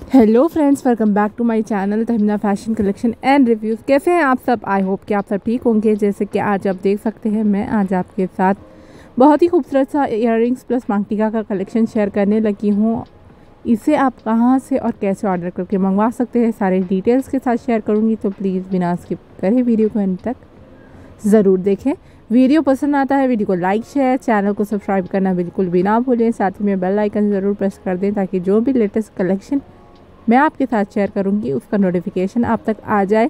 Hello friends, welcome back to my channel Tahmina fashion collection and reviews. कैसे हैं आप सब? आई होप कि आप सब ठीक होंगे। जैसे कि आज आप देख सकते हैं, मैं आज आपके साथ बहुत ही खूबसूरत सा इयररिंग्स प्लस मांग टीका का कलेक्शन शेयर करने लगी हूँ। इसे आप कहाँ से और कैसे ऑर्डर करके मंगवा सकते हैं, सारे डिटेल्स के साथ शेयर करूँगी। तो प्लीज़ बिना स्किप करें वीडियो को एंड तक ज़रूर देखें। वीडियो पसंद आता है वीडियो को लाइक शेयर, चैनल को सब्सक्राइब करना बिल्कुल भी ना भूलें। साथ ही में बेल आइकन ज़रूर प्रेस कर दें ताकि जो भी लेटेस्ट कलेक्शन मैं आपके साथ शेयर करूंगी उसका नोटिफिकेशन आप तक आ जाए।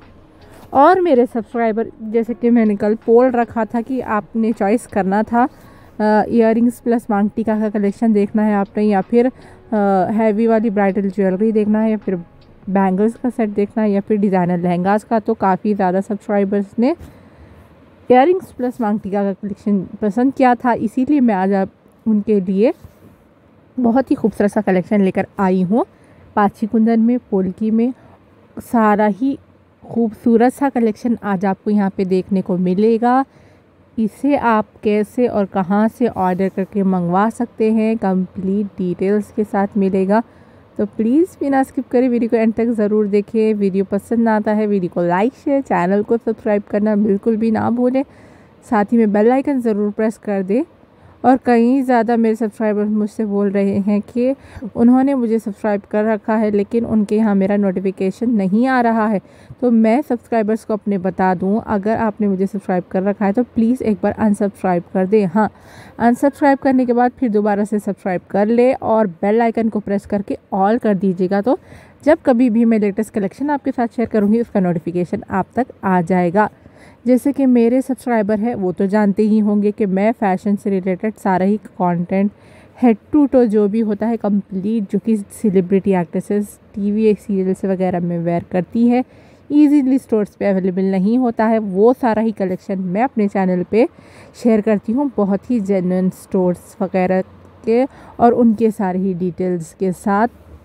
और मेरे सब्सक्राइबर, जैसे कि मैंने कल पोल रखा था कि आपने चॉइस करना था इयररिंग्स प्लस मांग टीका का कलेक्शन देखना है आपने, या फिर हैवी वाली ब्राइडल ज्वेलरी देखना है, या फिर बैंगल्स का सेट देखना है, या फिर डिज़ाइनर लहंगास का। तो काफ़ी ज़्यादा सब्सक्राइबर्स ने इयररिंग्स प्लस मांग टीका का कलेक्शन पसंद किया था, इसीलिए मैं आज आप उनके लिए बहुत ही खूबसूरत सा कलेक्शन लेकर आई हूँ। पाची कुंदन में, पोल्की में सारा ही खूबसूरत सा कलेक्शन आज आपको यहाँ पे देखने को मिलेगा। इसे आप कैसे और कहाँ से ऑर्डर करके मंगवा सकते हैं, कंप्लीट डिटेल्स के साथ मिलेगा। तो प्लीज़ बिना स्किप करें वीडियो को एंड तक ज़रूर देखें। वीडियो पसंद आता है वीडियो को लाइक शेयर, चैनल को सब्सक्राइब करना बिल्कुल भी ना भूलें। साथ ही में बेल आइकन ज़रूर प्रेस कर दें। और कई ज़्यादा मेरे सब्सक्राइबर्स मुझसे बोल रहे हैं कि उन्होंने मुझे सब्सक्राइब कर रखा है लेकिन उनके यहाँ मेरा नोटिफिकेशन नहीं आ रहा है। तो मैं सब्सक्राइबर्स को अपने बता दूँ, अगर आपने मुझे सब्सक्राइब कर रखा है तो प्लीज़ एक बार अनसब्सक्राइब कर दें। हाँ, अनसब्सक्राइब करने के बाद फिर दोबारा से सब्सक्राइब कर ले और बेल आइकन को प्रेस करके ऑल कर दीजिएगा। तो जब कभी भी मैं लेटेस्ट कलेक्शन आपके साथ शेयर करूँगी उसका नोटिफिकेशन आप तक आ जाएगा। जैसे कि मेरे सब्सक्राइबर हैं वो तो जानते ही होंगे कि मैं फ़ैशन से रिलेटेड सारा ही कंटेंट हेड टू टो जो भी होता है कंप्लीट, जो कि सेलिब्रिटी एक्ट्रेसेस टीवी सीरियल्स वगैरह में वेयर करती है, इजीली स्टोर्स पे अवेलेबल नहीं होता है, वो सारा ही कलेक्शन मैं अपने चैनल पे शेयर करती हूँ, बहुत ही जेन्युइन स्टोर्स वगैरह के और उनके सारे ही डिटेल्स के साथ।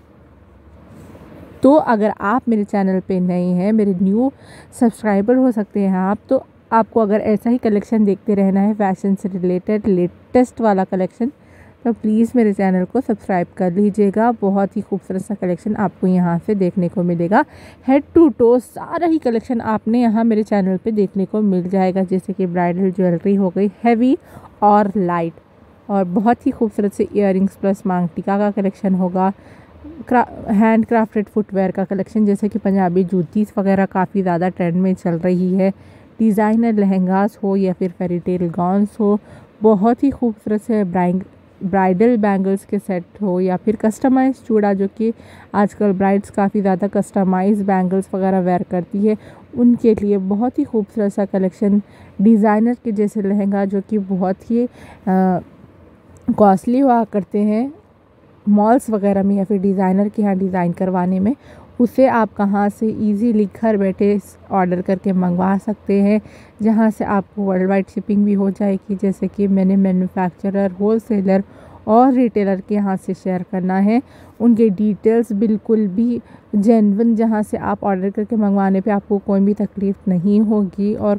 तो अगर आप मेरे चैनल पे नए हैं, मेरे न्यू सब्सक्राइबर हो सकते हैं आप, तो आपको अगर ऐसा ही कलेक्शन देखते रहना है फैशन से रिलेटेड लेटेस्ट वाला कलेक्शन, तो प्लीज़ मेरे चैनल को सब्सक्राइब कर लीजिएगा। बहुत ही खूबसूरत सा कलेक्शन आपको यहाँ से देखने को मिलेगा। हेड टू टो सारा ही कलेक्शन आपने यहाँ मेरे चैनल पे देखने को मिल जाएगा। जैसे कि ब्राइडल ज्वेलरी हो गई, हैवी और लाइट, और बहुत ही खूबसूरत से इयररिंग्स प्लस मांग टीका का कलेक्शन होगा। हैंड क्राफ्टेड फुटवेयर का कलेक्शन, जैसे कि पंजाबी जूतीस वगैरह काफ़ी ज़्यादा ट्रेंड में चल रही है। डिज़ाइनर लहंगास हो या फिर फेरी टेल गाउन्स हो, बहुत ही खूबसूरत से ब्राइडल बैंगल्स के सेट हो, या फिर कस्टमाइज चूड़ा, जो कि आजकल ब्राइड्स काफ़ी ज़्यादा कस्टमाइज बैंगल्स वगैरह वेयर करती है, उनके लिए बहुत ही खूबसूरत सा कलेक्शन। डिज़ाइनर के जैसे लहंगा जो कि बहुत ही कॉस्टली हुआ करते हैं मॉल्स वगैरह में या फिर डिज़ाइनर के यहाँ डिज़ाइन करवाने में, उसे आप कहाँ से इजीली घर बैठे ऑर्डर करके मंगवा सकते हैं, जहाँ से आपको वर्ल्ड वाइड शिपिंग भी हो जाएगी। जैसे कि मैंने मैन्युफैक्चरर, होलसेलर और रिटेलर के यहाँ से शेयर करना है, उनके डिटेल्स बिल्कुल भी जेन्युइन, जहाँ से आप ऑर्डर करके मंगवाने पे आपको कोई भी तकलीफ़ नहीं होगी। और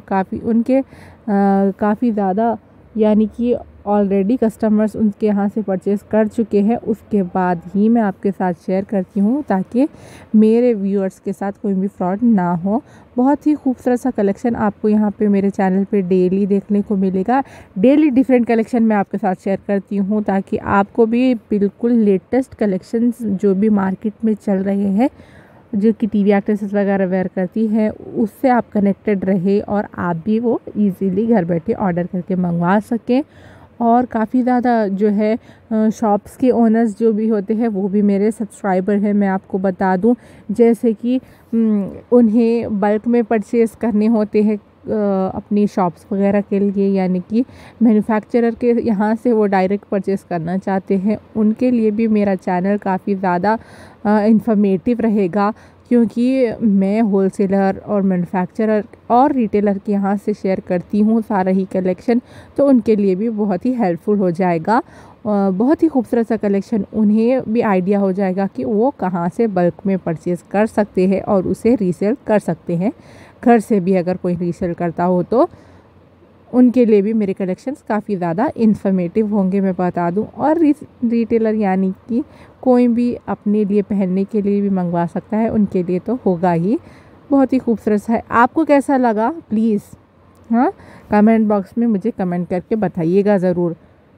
काफ़ी ज़्यादा यानी कि ऑलरेडी कस्टमर्स उनके यहाँ से परचेज़ कर चुके हैं, उसके बाद ही मैं आपके साथ शेयर करती हूँ ताकि मेरे व्यूअर्स के साथ कोई भी फ्रॉड ना हो। बहुत ही खूबसूरत सा कलेक्शन आपको यहाँ पे मेरे चैनल पे डेली देखने को मिलेगा। डेली डिफरेंट कलेक्शन मैं आपके साथ शेयर करती हूँ ताकि आपको भी बिल्कुल लेटेस्ट कलेक्शंस जो भी मार्केट में चल रहे हैं, जो कि टीवी एक्ट्रेसेस वगैरह वेयर करती है, उससे आप कनेक्टेड रहे और आप भी वो इजीली घर बैठे ऑर्डर करके मंगवा सकें। और काफ़ी ज़्यादा जो है शॉप्स के ओनर्स जो भी होते हैं वो भी मेरे सब्सक्राइबर हैं, मैं आपको बता दूं। जैसे कि उन्हें बल्क में परचेज़ करने होते हैं अपनी शॉप्स वगैरह के लिए, यानी कि मैन्युफैक्चरर के यहाँ से वो डायरेक्ट परचेज़ करना चाहते हैं, उनके लिए भी मेरा चैनल काफ़ी ज़्यादा इंफॉर्मेटिव रहेगा, क्योंकि मैं होलसेलर और मैन्युफैक्चरर और रिटेलर के यहाँ से शेयर करती हूँ सारा ही कलेक्शन, तो उनके लिए भी बहुत ही हेल्पफुल हो जाएगा। बहुत ही खूबसूरत सा कलेक्शन, उन्हें भी आइडिया हो जाएगा कि वो कहाँ से बल्क में परचेज़ कर सकते हैं और उसे रीसेल कर सकते हैं, घर से भी अगर कोई रीसेल करता हो तो। उनके लिए भी मेरे कलेक्शंस काफ़ी ज़्यादा इन्फॉर्मेटिव होंगे, मैं बता दूं। और रिटेलर यानी कि कोई भी अपने लिए पहनने के लिए भी मंगवा सकता है, उनके लिए तो होगा ही। बहुत ही खूबसूरत सा है। आपको कैसा लगा प्लीज़ हाँ कमेंट बॉक्स में मुझे कमेंट करके बताइएगा ज़रूर।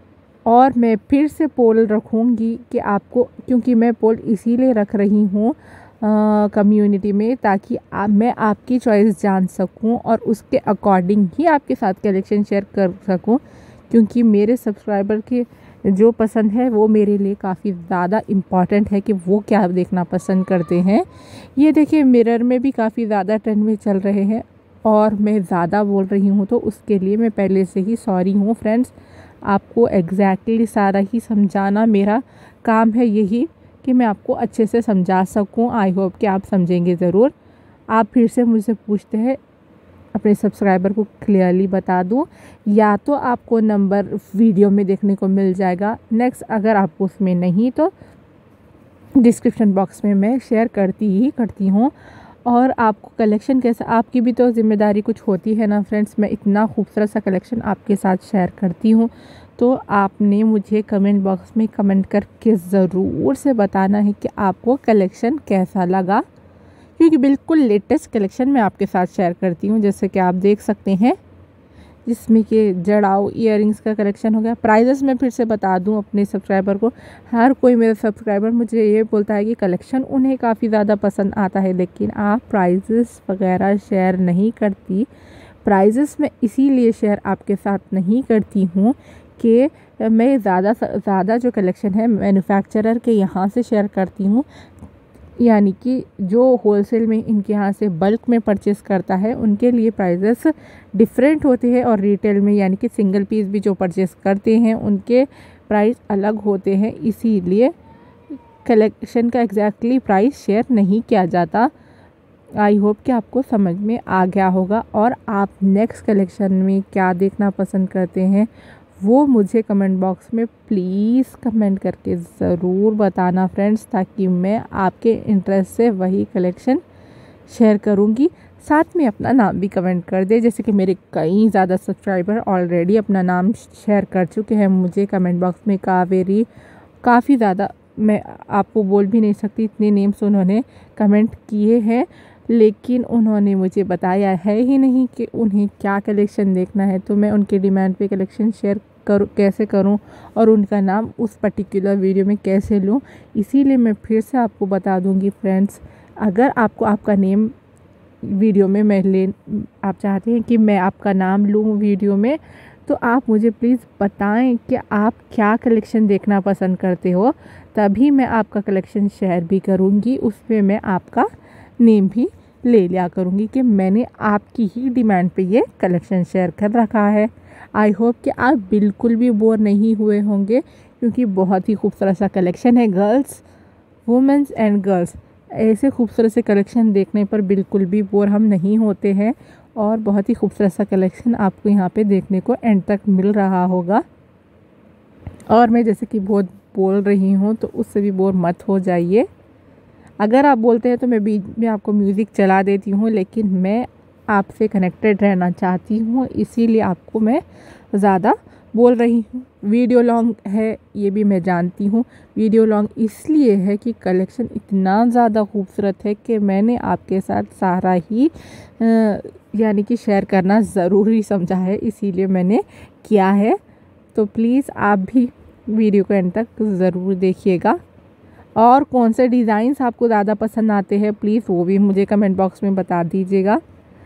और मैं फिर से पोल रखूँगी कि आपको, क्योंकि मैं पोल इसीलिए रख रही हूँ कम्युनिटी में, ताकि मैं आपकी चॉइस जान सकूं और उसके अकॉर्डिंग ही आपके साथ कलेक्शन शेयर कर सकूं। क्योंकि मेरे सब्सक्राइबर के जो पसंद है वो मेरे लिए काफ़ी ज़्यादा इम्पॉर्टेंट है कि वो क्या देखना पसंद करते हैं। ये देखिए मिरर में भी काफ़ी ज़्यादा ट्रेंड में चल रहे हैं और मैं ज़्यादा बोल रही हूँ तो उसके लिए मैं पहले से ही सॉरी हूँ फ्रेंड्स। आपको एग्जैक्टली सारा ही समझाना मेरा काम है, यही कि मैं आपको अच्छे से समझा सकूं। आई होप कि आप समझेंगे ज़रूर। आप फिर से मुझसे पूछते हैं, अपने सब्सक्राइबर को क्लियरली बता दूं, या तो आपको नंबर वीडियो में देखने को मिल जाएगा नेक्स्ट, अगर आपको उसमें नहीं तो डिस्क्रिप्शन बॉक्स में मैं शेयर करती हूँ। और आपको कलेक्शन कैसा, आपकी भी तो ज़िम्मेदारी कुछ होती है ना फ्रेंड्स। मैं इतना खूबसूरत सा कलेक्शन आपके साथ शेयर करती हूँ, तो आपने मुझे कमेंट बॉक्स में कमेंट करके ज़रूर से बताना है कि आपको कलेक्शन कैसा लगा। क्योंकि बिल्कुल लेटेस्ट कलेक्शन मैं आपके साथ शेयर करती हूँ, जैसे कि आप देख सकते हैं, जिसमें कि जड़ाऊ इयररिंग्स का कलेक्शन हो गया। प्राइजेस मैं फिर से बता दूं अपने सब्सक्राइबर को। हर कोई मेरा सब्सक्राइबर मुझे ये बोलता है कि कलेक्शन उन्हें काफ़ी ज़्यादा पसंद आता है, लेकिन आप प्राइजेस वगैरह शेयर नहीं करती। प्राइजेस मैं इसीलिए शेयर आपके साथ नहीं करती हूँ कि मैं ज़्यादा जो कलेक्शन है मैन्युफैक्चरर के यहाँ से शेयर करती हूँ, यानी कि जो होलसेल में इनके यहाँ से बल्क में परचेस करता है उनके लिए प्राइजेस डिफरेंट होते हैं, और रिटेल में यानी कि सिंगल पीस भी जो परचेस करते हैं उनके प्राइस अलग होते हैं। इसीलिए कलेक्शन का एग्जैक्टली प्राइस शेयर नहीं किया जाता। आई होप कि आपको समझ में आ गया होगा। और आप नेक्स्ट कलेक्शन में क्या देखना पसंद करते हैं वो मुझे कमेंट बॉक्स में प्लीज़ कमेंट करके ज़रूर बताना फ्रेंड्स, ताकि मैं आपके इंटरेस्ट से वही कलेक्शन शेयर करूंगी। साथ में अपना नाम भी कमेंट कर दे, जैसे कि मेरे कई ज़्यादा सब्सक्राइबर ऑलरेडी अपना नाम शेयर कर चुके हैं मुझे कमेंट बॉक्स में। कावेरी, काफ़ी ज़्यादा, मैं आपको बोल भी नहीं सकती इतने नेम्स उन्होंने कमेंट किए हैं, लेकिन उन्होंने मुझे बताया है ही नहीं कि उन्हें क्या कलेक्शन देखना है। तो मैं उनके डिमांड पे कलेक्शन शेयर कैसे करूं और उनका नाम उस पर्टिकुलर वीडियो में कैसे लूं। इसीलिए मैं फिर से आपको बता दूंगी फ्रेंड्स, अगर आपको आपका नेम वीडियो में आप चाहते हैं कि मैं आपका नाम लूं वीडियो में, तो आप मुझे प्लीज़ बताएं कि आप क्या कलेक्शन देखना पसंद करते हो, तभी मैं आपका कलेक्शन शेयर भी करूंगी। उसमें मैं आपका नेम भी ले लिया करूँगी कि मैंने आपकी ही डिमांड पे ये कलेक्शन शेयर कर रखा है। आई होप कि आप बिल्कुल भी बोर नहीं हुए होंगे, क्योंकि बहुत ही खूबसूरत सा कलेक्शन है। गर्ल्स, वुमेंस एंड गर्ल्स, ऐसे खूबसूरत से कलेक्शन देखने पर बिल्कुल भी बोर हम नहीं होते हैं। और बहुत ही खूबसूरत सा कलेक्शन आपको यहाँ पे देखने को एंड तक मिल रहा होगा। और मैं जैसे कि बहुत बोल रही हूँ तो उससे भी बोर मत हो जाइए। अगर आप बोलते हैं तो मैं बीच में आपको म्यूज़िक चला देती हूँ, लेकिन मैं आपसे कनेक्टेड रहना चाहती हूँ, इसीलिए आपको मैं ज़्यादा बोल रही हूँ। वीडियो लॉन्ग है ये भी मैं जानती हूँ। वीडियो लॉन्ग इसलिए है कि कलेक्शन इतना ज़्यादा खूबसूरत है कि मैंने आपके साथ सारा ही यानी कि शेयर करना ज़रूरी समझा है, इसीलिए मैंने किया है। तो प्लीज़ आप भी वीडियो को एंड तक ज़रूर देखिएगा। और कौन से डिज़ाइंस आपको ज़्यादा पसंद आते हैं प्लीज़ वो भी मुझे कमेंट बॉक्स में बता दीजिएगा।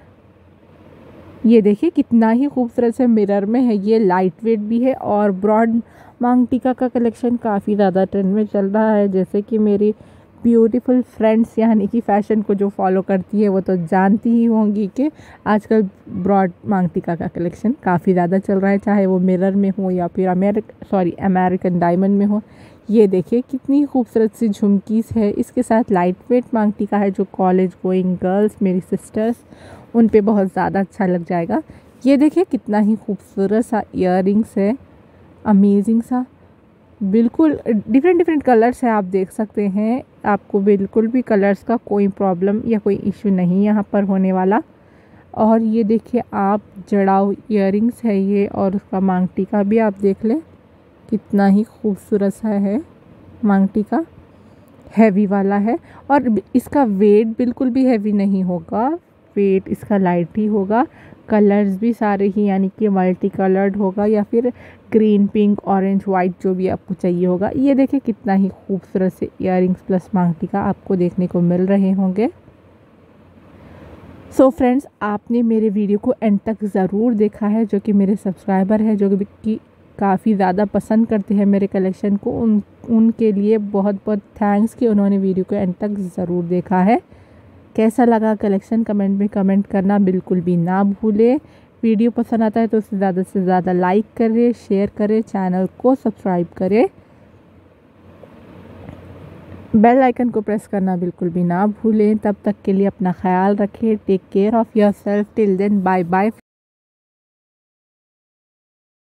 ये देखिए कितना ही खूबसूरत से मिरर में है, ये लाइट वेट भी है। और ब्रॉड मांग टीका का कलेक्शन काफ़ी ज़्यादा ट्रेंड में चल रहा है, जैसे कि मेरी ब्यूटीफुल फ्रेंड्स यानी कि फ़ैशन को जो फॉलो करती है वो तो जानती ही होंगी कि आजकल ब्रॉड मांग टीका का कलेक्शन काफ़ी ज़्यादा चल रहा है, चाहे वो मिरर में हो या फिर अमेरिकन डायमंड में हो। ये देखिए कितनी खूबसूरत सी झुमकीस है, इसके साथ लाइट वेट मांग टीका है जो कॉलेज गोइंग गर्ल्स, मेरी सिस्टर्स, उन पे बहुत ज़्यादा अच्छा लग जाएगा। ये देखिए कितना ही खूबसूरत सा इयररिंग्स है, अमेजिंग सा, बिल्कुल डिफरेंट कलर्स है, आप देख सकते हैं। आपको बिल्कुल भी कलर्स का कोई प्रॉब्लम या कोई इशू नहीं यहाँ पर होने वाला। और ये देखिए आप जड़ाऊ इयररिंग्स है ये, और उसका मांग टीका भी आप देख लें कितना ही खूबसूरत सा है। मांग टीका हैवी वाला है और इसका वेट बिल्कुल भी हैवी नहीं होगा, वेट इसका लाइट ही होगा। कलर्स भी सारे ही यानी कि मल्टी कलर्ड होगा या फिर ग्रीन, पिंक, ऑरेंज, वाइट जो भी आपको चाहिए होगा। ये देखिए कितना ही खूबसूरत से इयररिंग्स प्लस मांग टीका आपको देखने को मिल रहे होंगे। सो फ्रेंड्स, आपने मेरे वीडियो को एंड तक ज़रूर देखा है, जो कि मेरे सब्सक्राइबर हैं जो कि काफ़ी ज़्यादा पसंद करते हैं मेरे कलेक्शन को, उनके लिए बहुत बहुत थैंक्स कि उन्होंने वीडियो को एंड तक ज़रूर देखा है। कैसा लगा कलेक्शन कमेंट में कमेंट करना बिल्कुल भी ना भूलें। वीडियो पसंद आता है तो उसे ज़्यादा से ज़्यादा लाइक करें, शेयर करें, चैनल को सब्सक्राइब करें, बेल आइकन को प्रेस करना बिल्कुल भी ना भूलें। तब तक के लिए अपना ख्याल रखें। Take care of yourself. Till then bye bye.